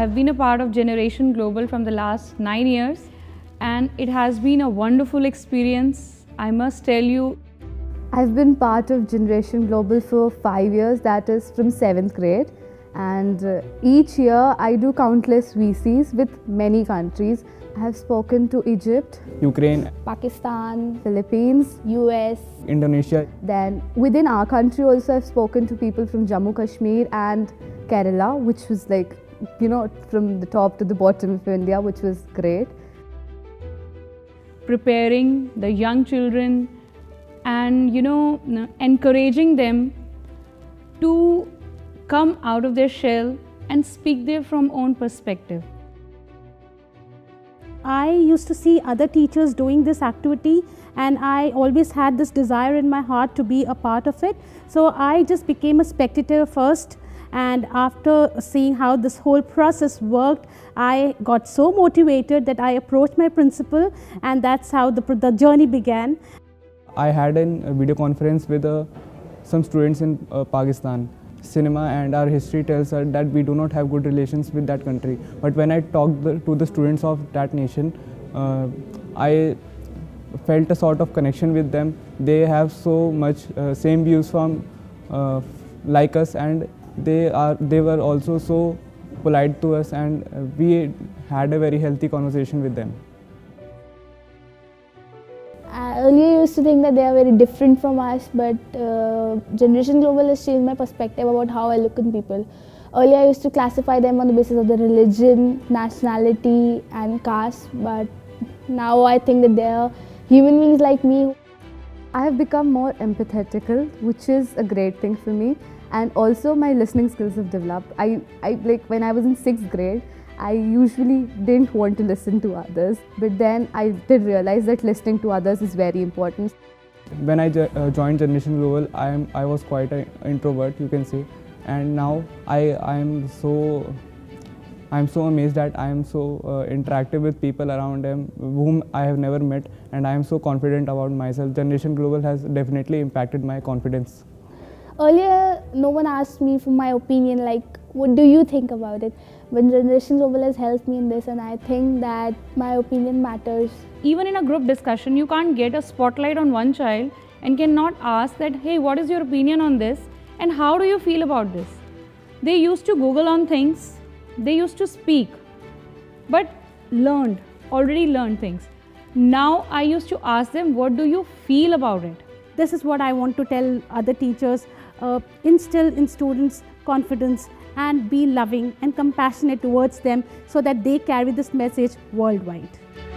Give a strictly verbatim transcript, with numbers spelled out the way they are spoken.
have been a part of Generation Global from the last nine years and it has been a wonderful experience, I must tell you. I've been part of Generation Global for five years, that is from seventh grade. And uh, each year I do countless V Cs with many countries. I have spoken to Egypt, Ukraine, Pakistan, Philippines, U S, Indonesia. Then within our country also I've spoken to people from Jammu Kashmir and Kerala, which was like, you know, from the top to the bottom of India, which was great. Preparing the young children and, you know, encouraging them to come out of their shell and speak their from own perspective. I used to see other teachers doing this activity and I always had this desire in my heart to be a part of it. So I just became a spectator first, and after seeing how this whole process worked, I got so motivated that I approached my principal, and that's how the, the journey began. I had a video conference with uh, some students in uh, Pakistan. Cinema and our history tells us that we do not have good relations with that country. But when I talked the, to the students of that nation, uh, I felt a sort of connection with them. They have so much uh, same views from uh, like us, and they are they were also so polite to us, and uh, we had a very healthy conversation with them. I earlier used to think that they are very different from us, but uh, Generation Global has changed my perspective about how I look in people. Earlier I used to classify them on the basis of their religion, nationality and caste, but now I think that they are human beings like me. I have become more empathetical, which is a great thing for me, and also my listening skills have developed. I, I like when I was in sixth grade, I usually didn't want to listen to others, but then I did realize that listening to others is very important. When I uh, joined Generation Global, I am I was quite an introvert, you can say, and now I I am so I am so amazed that I am so uh, interactive with people around them whom I have never met, and I am so confident about myself. Generation Global has definitely impacted my confidence. Earlier, no one asked me for my opinion, like, what do you think about it? But Generation Global has helped me in this, and I think that my opinion matters. Even in a group discussion, you can't get a spotlight on one child and cannot ask that, hey, what is your opinion on this and how do you feel about this? They used to Google on things, they used to speak, but learned, already learned things. Now I used to ask them, what do you feel about it? This is what I want to tell other teachers, uh, instill in students confidence and be loving and compassionate towards them so that they carry this message worldwide.